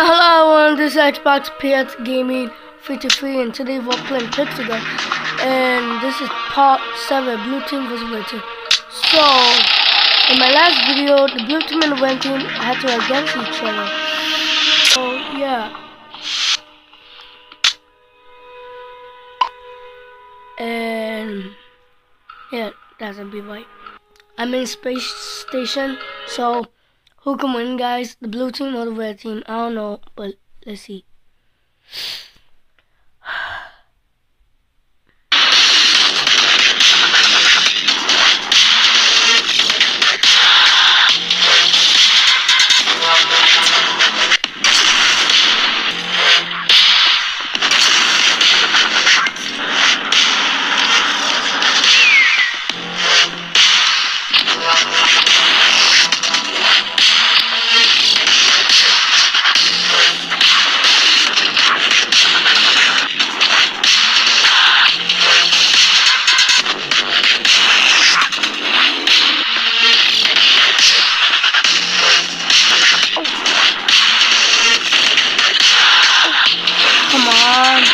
Hello everyone, this is Xbox PS Gaming 53 and today we're playing Pixel and this is part 7, Blue Team vs. Red Team. So, in my last video, the Blue Team and the Red Team had to against each other. So, yeah. And, yeah, that's a bit right. I'm in space station, so who can win, guys? The blue team or the red team? I don't know, but let's see. Come on.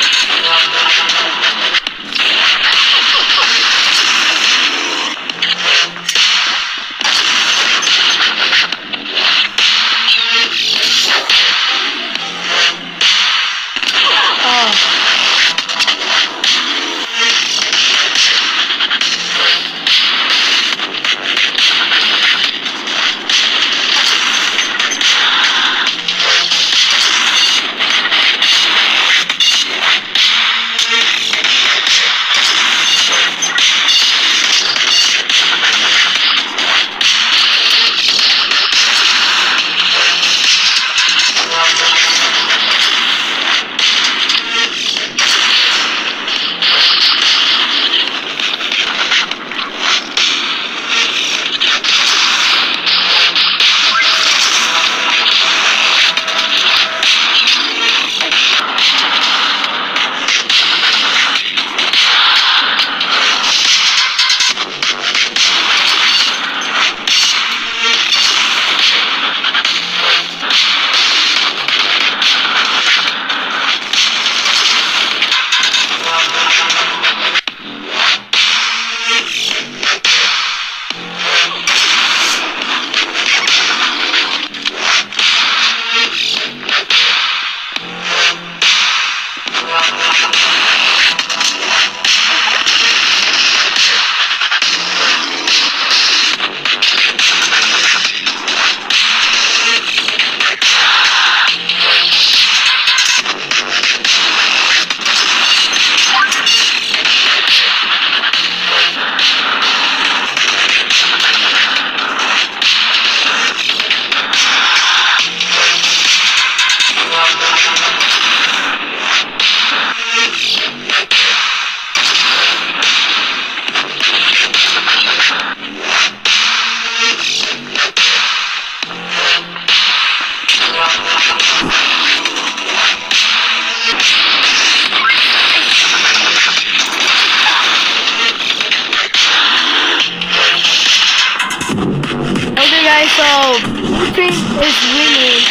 Okay guys, so blue team is winning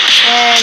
and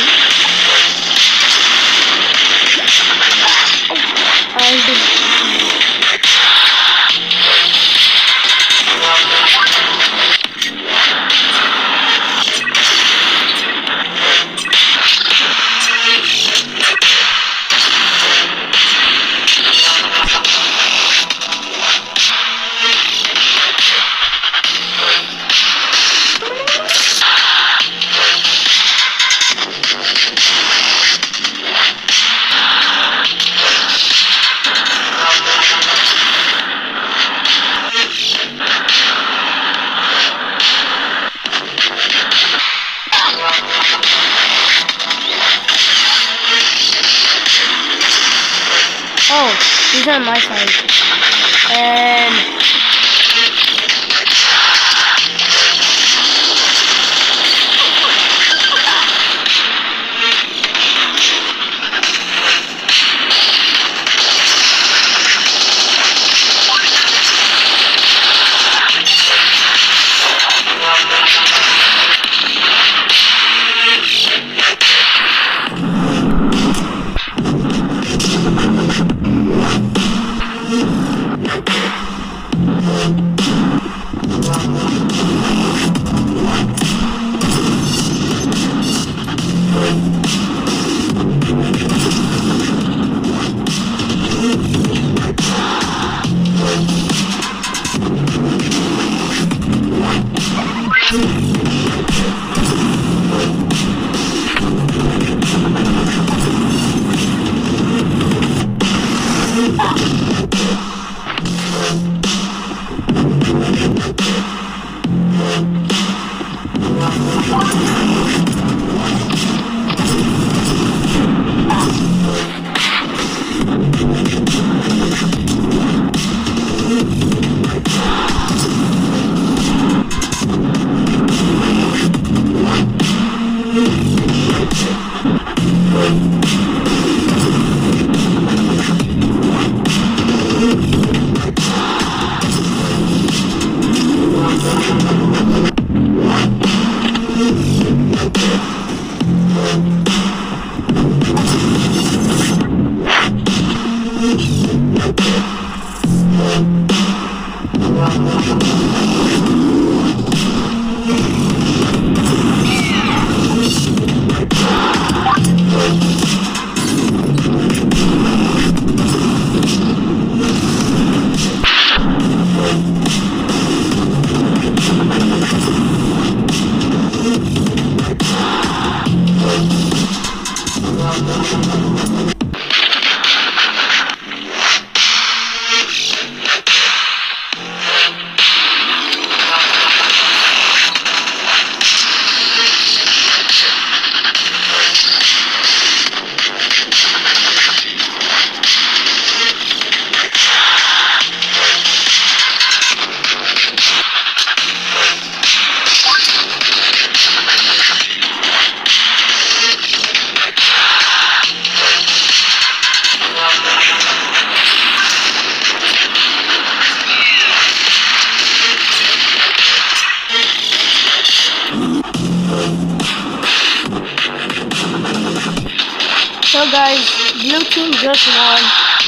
oh, he's on my side. And So guys, blue team just won.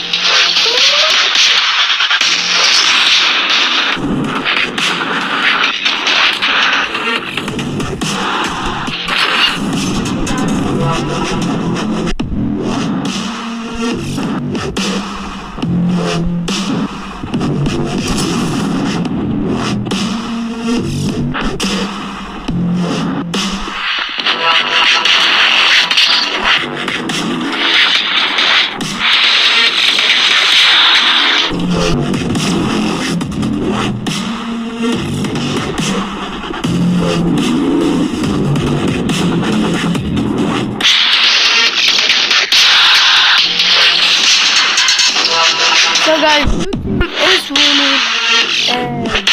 So guys, blue team is winning, and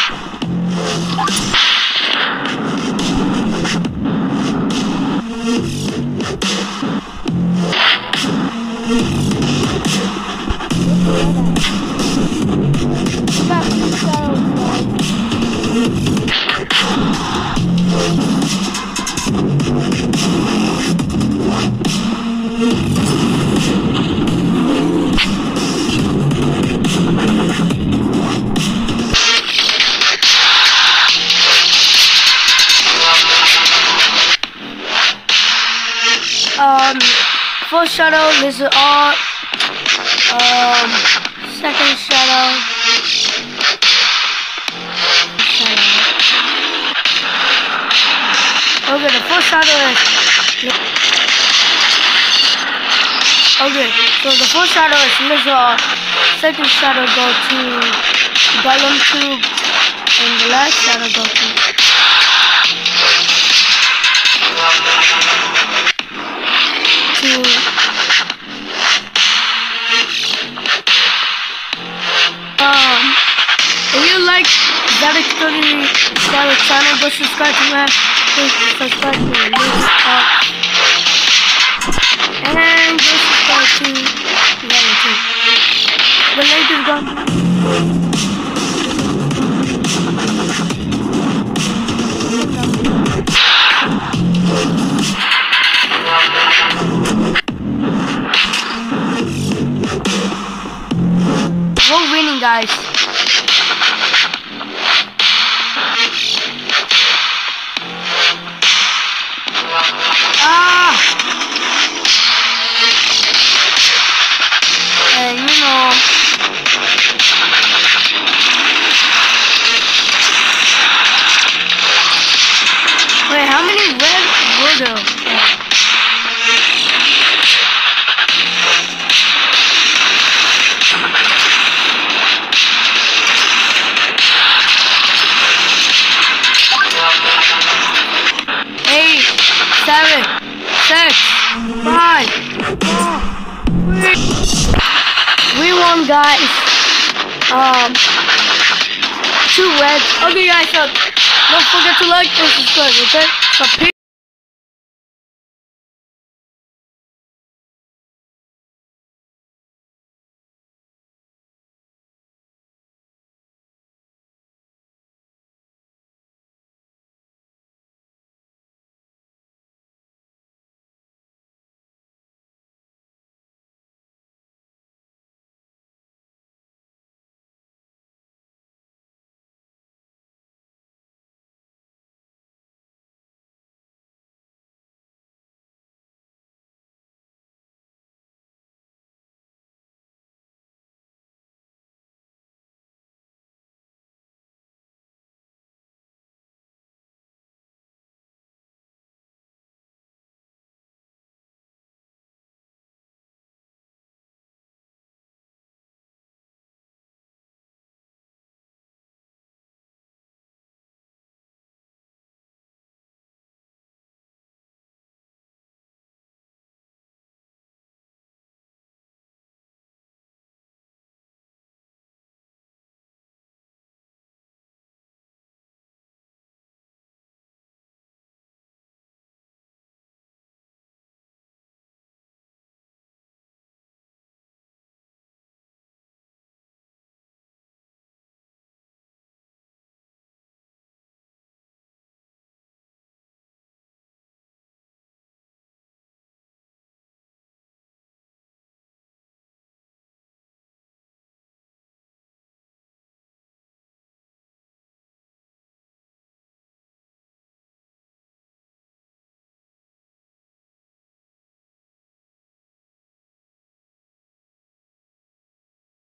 first shadow, this is all. Second shadow. Okay, the first shadow is. Okay, so the first shadow is Lizard. Second shadow go to Golem Tube, and the last shadow go to. If you like Zatic 30 channel, go subscribe to my subscribe to the link and go subscribe to the link is gone. We're winning, guys. And you know, wait, how many red were there? Eight, 7, 6, 5, 4, 3. We won, guys. 2 reds. Okay, guys. So don't forget to like and subscribe. Okay. So peace.